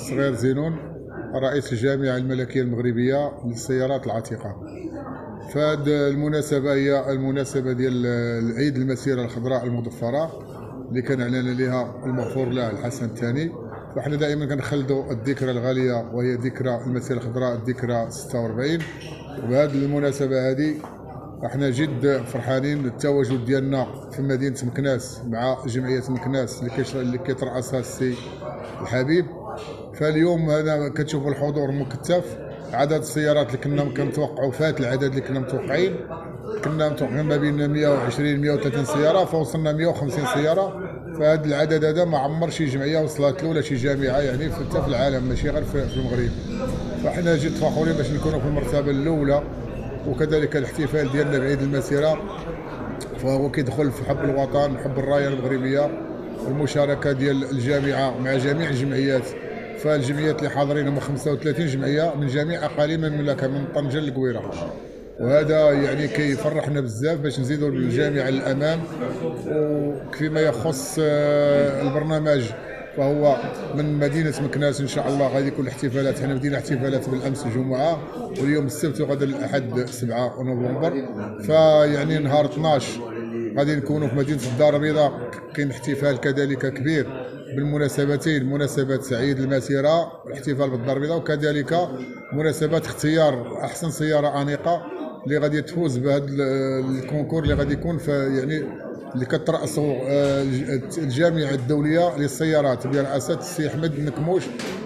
الصغير زينون، رئيس الجامعة الملكية المغربية للسيارات العتيقة. فهاد المناسبة هي المناسبة ديال العيد المسيرة الخضراء المضفرة اللي كان اعلن لها المغفور له الحسن الثاني. فاحنا دائما كنخلدوا الذكرى الغالية وهي ذكرى المسيرة الخضراء، الذكرى 46. وبهذه المناسبة هذه احنا جد فرحانين بالتواجد ديالنا في مدينة مكناس مع جمعية مكناس اللي كيترأسها السي الحبيب. فاليوم هذا كتشوفوا الحضور مكثف، عدد السيارات اللي كنا كنتوقعوا فات العدد اللي كنا متوقعين. كنا متوقعين ما بين 120 130 سياره، فوصلنا 150 سياره. فهذا العدد هذا ما عمر شي جمعيه وصلت له ولا شي جامعه، يعني حتى في العالم ماشي غير في المغرب. فاحنا جد فخورين باش نكونوا في المرتبه الاولى. وكذلك الاحتفال ديالنا بعيد المسيره فهو كيدخل في حب الوطن، حب الرايه المغربيه، والمشاركه ديال الجامعه مع جميع الجمعيات. فالجمعيات اللي حاضرين هم 35 جمعيه من جميع اقاليم المملكه من طنجه للقويره. وهذا يعني كيفرحنا بزاف باش نزيدوا الجامعه للامام. وفيما يخص البرنامج فهو من مدينه مكناس ان شاء الله غادي يكون الاحتفالات. حنا بدينا احتفالات بالامس الجمعه، واليوم السبت وغدا الاحد 7 نوفمبر. فيعني نهار 12 غادي نكونوا في مدينه الدار البيضاء، كاين احتفال كذلك كبير بالمناسبتين، مناسبه عيد المسيره والاحتفال بالدار البيضاء، وكذلك مناسبه اختيار احسن سياره انيقه اللي غادي تفوز بهذا الكونكور اللي غادي يكون يعني اللي كترأسوا الجامعه الدوليه للسيارات برئاسه السي احمد نكموش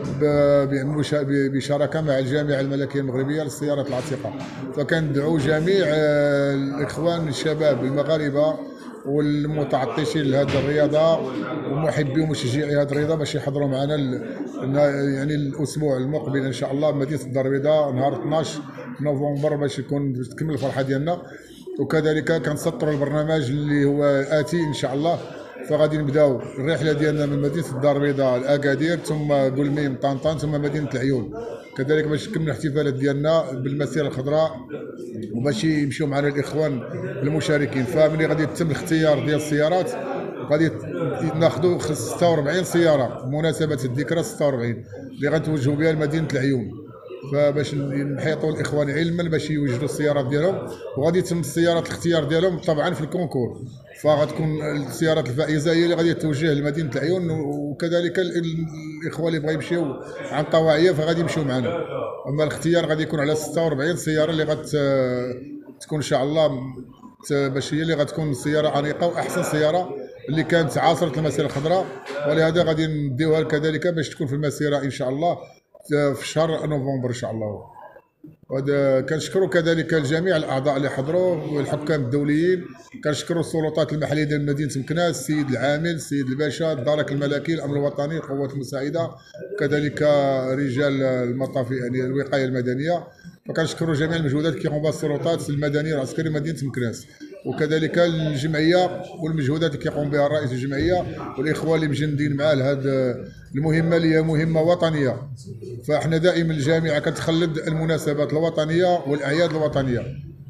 بشراكه مع الجامعه الملكيه المغربيه للسيارات العتيقه. فكندعو جميع الاخوان الشباب المغاربه والمتعطشين لهذه الرياضه ومحبي ومشجعي هذه الرياضه باش يحضروا معنا يعني الاسبوع المقبل ان شاء الله بمدينه الدار البيضاء نهار 12 نوفمبر باش تكمل الفرحه ديالنا. وكذلك كنسطروا البرنامج اللي هو اتي ان شاء الله. فغادي نبداو الرحله ديالنا من مدينه الدار البيضاء لاكادير، ثم قلميم طنطا، ثم مدينه العيون. كذلك باش نكملوا الاحتفالات ديالنا بالمسيره الخضراء وباش يمشيو معنا الاخوان المشاركين. فملي غادي يتم الاختيار ديال السيارات غادي ناخذوا 46 سياره بمناسبه الذكرى 46 اللي غنتوجهوا بها لمدينه العيون. فباش نحيطوا الاخوان علما باش يوجدوا السيارات ديالهم، وغادي يتم السيارات الاختيار ديالهم طبعا في الكونكور. فغتكون السيارات الفائزه هي اللي غادي توجه لمدينه العيون. وكذلك الاخوان اللي بغا يمشيو عن طواعيه فغادي يمشيو معنا. اما الاختيار غادي يكون على 46 سياره اللي تكون ان شاء الله باش هي اللي غتكون سياره انيقه واحسن سياره اللي كانت عاصره المسيره الخضراء. ولهذا غادي نديوها كذلك باش تكون في المسيره ان شاء الله في شهر نوفمبر ان شاء الله. وهذا كنشكروا كذلك جميع الاعضاء اللي حضروا والحكام الدوليين. كنشكروا السلطات المحليه ديال مدينه مكناس، السيد العامل، السيد الباشا، الدرك الملكي، الامن الوطني، القوات المساعده، كذلك رجال المطافي يعني الوقايه المدنيه. فكنشكروا جميع المجهودات اللي كيقوم بها السلطات المدنيه والعسكريه مدينه مكناس، وكذلك الجمعيه والمجهودات اللي كيقوم بها رئيس الجمعيه والاخوان اللي مجندين معاه لهذه المهمه اللي هي مهمه وطنيه. فاحنا دائما الجامعه كتخلد المناسبات الوطنيه والاعياد الوطنيه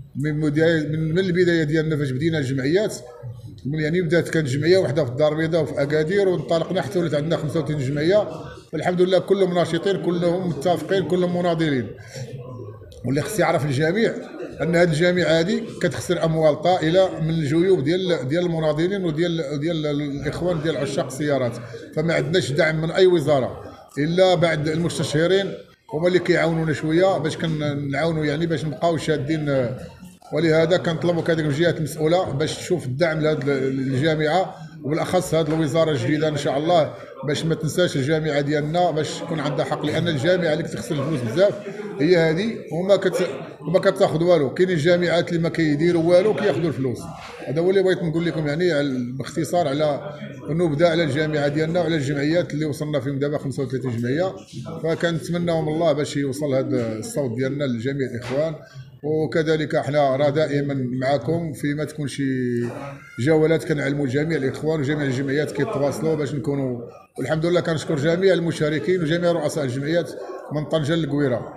من البدايه ديالنا فاش بدينا الجمعيات. يعني بدات كانت جمعيه واحده في الدار البيضاء وفي اكادير، وانطلقنا حتى ولات عندنا 35 جمعيه. فالحمد لله كلهم ناشطين، كلهم متفقين، كلهم مناضلين. واللي خص يعرف الجميع ان هذه الجامعه هذه كتخسر اموال طائله من الجيوب ديال المناضلين وديال الاخوان ديال عشاق السيارات. فما عندناش دعم من اي وزاره الا بعد المستشارين هما اللي كيعاونونا شويه باش كنعاونوا يعني باش نبقاو شادين. ولهذا كنطلبوا كذلك من الجهات المسؤوله باش تشوف الدعم لهذه الجامعه، وبالاخص هذه الوزاره الجديده ان شاء الله باش ما تنساش الجامعه ديالنا باش تكون عندها حق. لان الجامعه اللي كتخسر الفلوس بزاف هي هذه وما كتاخذ والو. كاينين الجامعات اللي ما كيديروا والو كياخذوا الفلوس. هذا هو اللي بغيت نقول لكم يعني باختصار على النبذه على الجامعه ديالنا وعلى الجمعيات اللي وصلنا فيهم دابا 35 جمعيه. فكنتمناو من الله باش يوصل هذا الصوت ديالنا لجميع الاخوان. وكذلك احنا راه دائما معكم فيما تكون شي جولات كنعلموا جميع الاخوان وجميع الجمعيات كيتواصلوا باش نكونوا. والحمد لله كنشكر جميع المشاركين وجميع رؤساء الجمعيات من طنجه للقويره.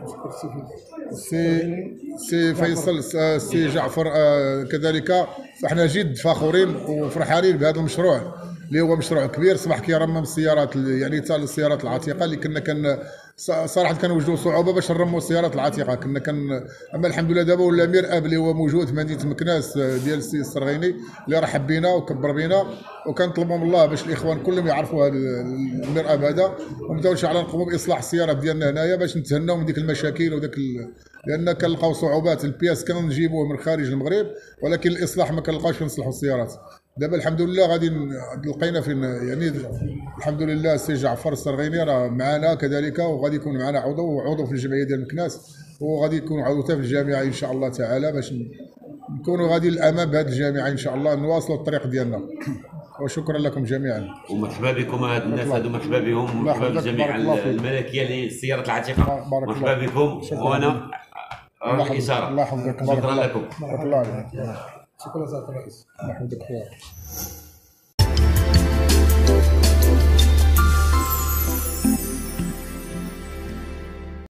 سي فيصل، سي جعفر كذلك. فاحنا جد فخورين وفرحانين بهذا المشروع اللي هو مشروع كبير صباح كيرمم السيارات يعني حتى السيارات العتيقه اللي كنا صراحه كنوجدوا صعوبه باش نرموا السيارات العتيقه اما الحمد لله دابا ولا مرآب اللي هو موجود في مدينه مكناس ديال السي السرغيني اللي رحب بينا وكبر بينا، وكنطلبوا من الله باش الاخوان كلهم يعرفوا هذا المرآب هذا ونبداو ان شاء الله نقوموا باصلاح السيارات ديالنا هنايا باش نتهناو من ديك المشاكل لان كنلقاو صعوبات. البياس كنجيبوه من خارج المغرب ولكن الاصلاح ما كنلقاوش فين نصلحوا السيارات. دابا الحمد لله غادي لقينا فين يعني الحمد لله السي جعفر السرغيني راه معنا كذلك، وغادي يكون معنا عضو في الجمعيه ديال مكناس، وغادي يكون عضو في الجامعه ان شاء الله تعالى باش نكونوا غادي للامام بهذه الجامعه ان شاء الله نواصلوا الطريق ديالنا. وشكرا لكم جميعا. ومرحبا بكم هاد الناس هادو، مرحبا بهم، مرحبا بالجميع الملكيه للسيارات العتيقه، مرحبا بكم. وانا الاشاره. الله يحفظك. شكرا لكم. بارك الله عليك. شكرا سعاده الرئيس. الله يحفظك.